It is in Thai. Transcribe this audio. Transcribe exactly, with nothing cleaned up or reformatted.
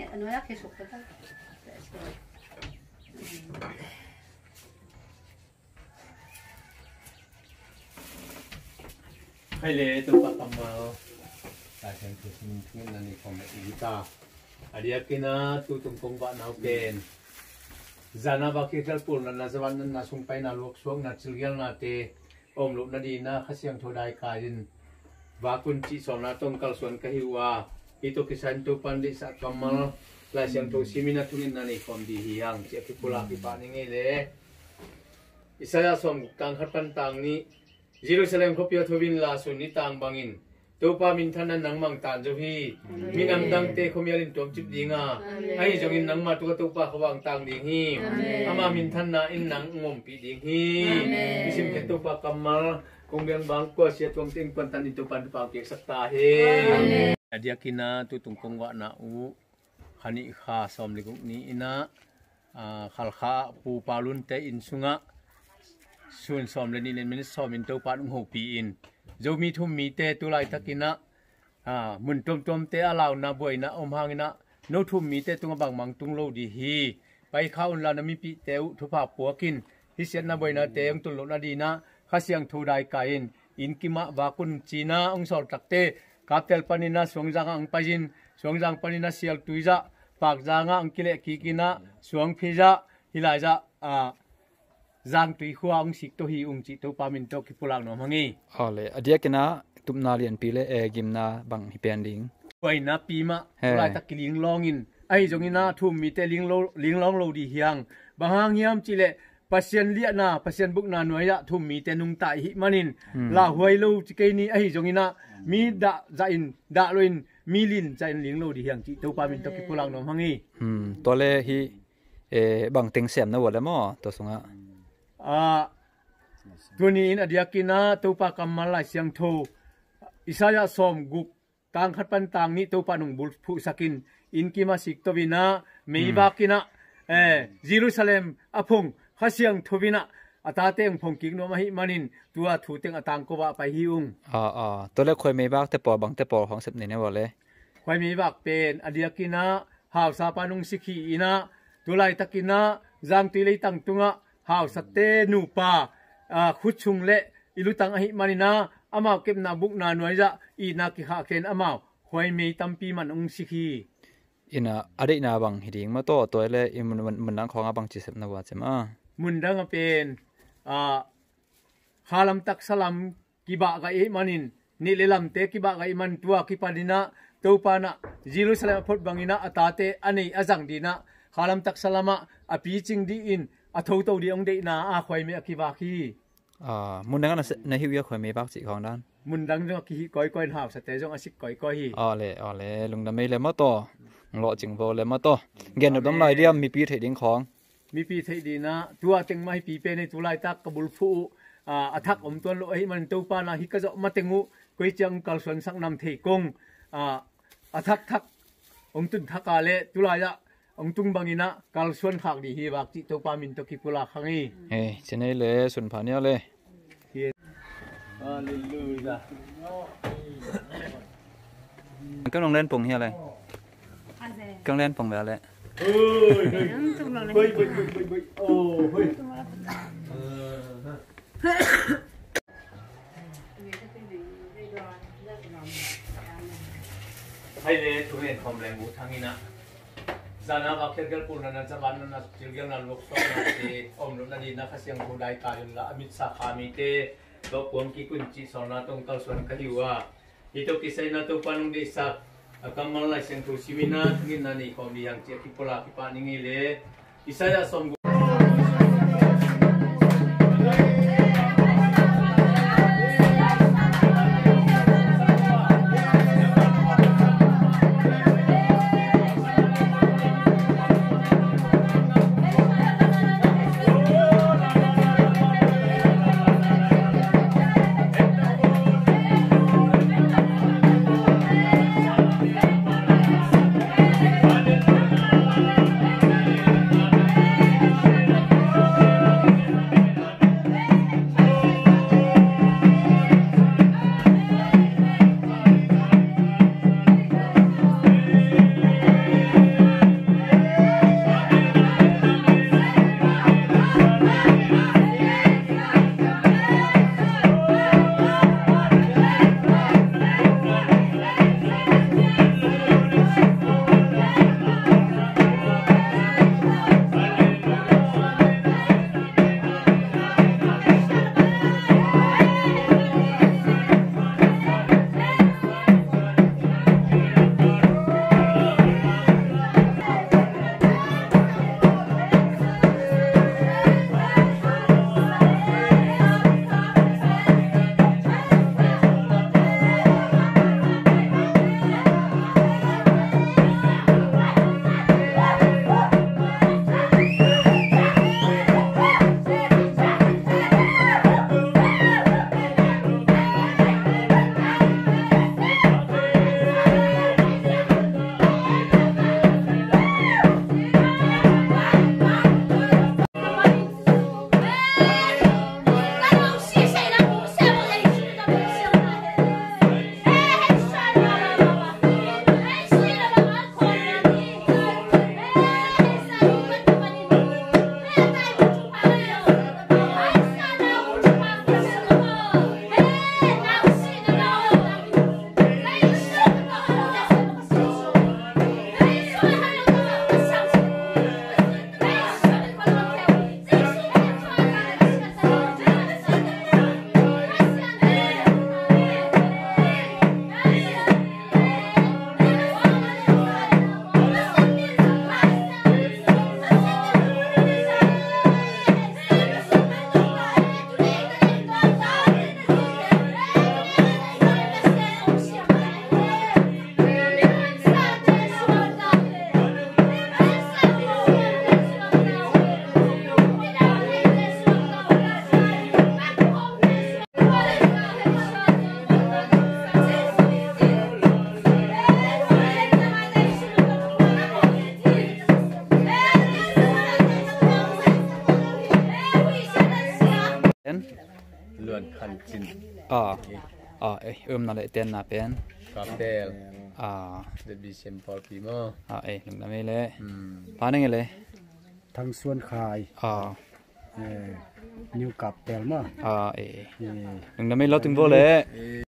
ano ya kesok pa tayo. Hai le tu pak kamal. Tasen tu singin nani kome ita. Adia kina tu tungkong ba nau pen. Zana ba kikal pun na nazawan na sumpay na luok suang na chilgyal na te om lup na di na kasyang thodai kain. Ba kun chi som na tong kal suan kahiwa. Ito kisan tu pandi sa kamal. La siyang tu simina tungin nani kom di hiyang. Siya kipula kipa ningi le. Isa ya som kang hatan tang ni Jerusalem ko pia thobin la sun ni tang bangin topa min thanan nang mang tan jo hi minam dang te khomialin tom chip dinga ai jongin nang ma tu topa khawang tang ding hi ama min than na in nang ngom pi ding hi isim ke topa kamal kongbyang bang ko sia tong ting pan tan itu pan pa pek sakta he adia kina tu tungkong wa na u khani kha som liguk ni ina khal kha pu palun te in sungaส่วนสอมเลนี่เนี่ยมันสอมอินเตอร์ปาร์ตหัวปีอินโจมีทุ่มมีเตตุไลทักินะอ่ามุนตมตมเตอลาวนาบวยนะอมหางนะโนทุ่มมีเตตุงบางมังตุงโลดีฮีไปเข้าอุนลานามีปีเตวทุภาปัวกินฮิเซียนนาบวยนะเตงตุลโลนาดีนะข้าเสียงทูได้กายินอินกิมะวากุนจีนาองสอลตักเตกาเตลปานินะสวงจังอังปาจินสวงจังปานินะเซียลตุยจะปากจางอังกิเลกีกินะสวงพิจะฮิลายจะอ่าจางตุยขวางสิกตัวฮีอุงจิตัวปามินตัวกิปุลังน้องมังงี้อ๋อเลยอดีตกันนะตุมนาเรียนปีเลยเอกิมนาบังฮิเปียนลิงไว้นะปีมะลายตะกิลิงลองอินไอ้จงอินะทุ่มมีแต่ลิงโลลิงลองโลดีเฮียงบางหางเฮียมจิเลปัสเซียนเลียนาปัสเซียนบุกนาหน่วยละทุ่มมีแต่นุงตาหิมันินลาหวยโลจิเกนี่ไอ้จงอินะมีดะใจอินดะโลอินมีลินใจลิงโลดีเฮียงจิตัวปามินตัวกิปุลังน้องมังงี้อืมตัวเลฮีเอบังเต็งเสียมนะวะแล้วมั้งตัวสงะอ่าตัวนี้อินอดียกินะตัวปากกำมาลายเสียงโทอิสายาสอมกุกกางขัดปันต่างนี้ตัวปานุงบุผู้สกินอินกิมาสิกตัววินะเมีบากินะเอเยรูซาเล็มอพงข้าเสียงทวินะอัตาเตงพงกิกโนมาหิมันินตัวถูเตงอัตางกบะไปฮิอุงอ่าอ่าตัวเล็กคอยเมีบากแต่ปอบังแต่ปอของสิบนี่นะวะเลยคอยเมีบากเป็นอดียกินะหาวซาปานุงสิกีอินะตัวไลตะกินะจางตีเลยตังตุงะหาวสเตนูปาอ่าขุดชุงเละอิลุตังอหิมานินาอามาเก็บนาบุกนาหน่วยจะอีนาคิฮาเคนอามาหวยเมยตัมปีมันองสิกีอินะอดีตนาบังหิดิงมาโตตัวเละอิมันมันนังของอาบังจิเสบนาวาเจมามุนดังเป็นอ่าฮาลัมตักสลัมกิบะกะอิมันินนี่เลลัมเตกิบะกะอิมันตัวกิปาดินะตัวปานะเยรูซาเล็มพดบังอินะอัตาเตอันนี้อาจังดีนะฮาลัมตักสลัมะอภิจิงดีอินอาทูตัวเดียงเดนาอาควายเมียกีบาคีอ่ามุนดังนั้นในหิวยักควายเมียบักจิของด้านมุนดังจงกีก้อยก้อยหาบสเตจงอาศิกก้อยก้อยฮีอ๋อเลยอ๋อเลยลุงดำไม่เลยมาต่อหล่อจิงโบเลยมาต่อเกณฑ์ดำลายเดียมมีปีเทดิ้งของมีปีเทดีนะตัวเต็งไม่ปีเป็นในตัวลายตักกบุลฟูอ่าอัทักอมตัวโลหิมันตัวปานาฮิกจะมาเต็งูก้อยจังกัลส่วนสักนำเทกงอ่าอัทักทักอมตุนทักกาเลตัวลายจะองตุงบางอินะกัลส่วนขักดีฮีบักจิตัวปามินตัวกิปุลาขังอีเฮ้เจเนเลยส่วนผ่านเนี่ยเลยฮาเลลูยาก็ลองเล่นปงเฮียเลยก็เล่นปงแบบเลยเฮ้ยเฮ้ยเฮ้ยเฮ้ยเฮ้ยโอ้เฮ้ยให้เลยทุเรียนคอมแรงบูทั้งนี้นะจานาบักเคิร์กปูนันจะวันนั้นจิลเกนันลูกสาวนัดเตอมรุ่นนั้นดีนะข้าเสียงผู้ใดการยุนละอมิตสาขามีเตบอกพวงกิกุนจิสอนาตรงกัลส่วนคดีว่าฮิโตกิไซนาตุปันุงเดสักกัมมัลไลเซนทูซิมินาทินนันนี่ของดียังเจ้าคิปุลาคิปานิงิเลอิสายาสม chín à à ấy ôm nó lại tên là bên cà phê à để bị xem phật phim mà à ấy đừng làm gì lệ ừ phá này lệ ทางส่วนขาย à เออนิวกับแปลมา à ấy เออ đừng làm gì lo từng vô lệ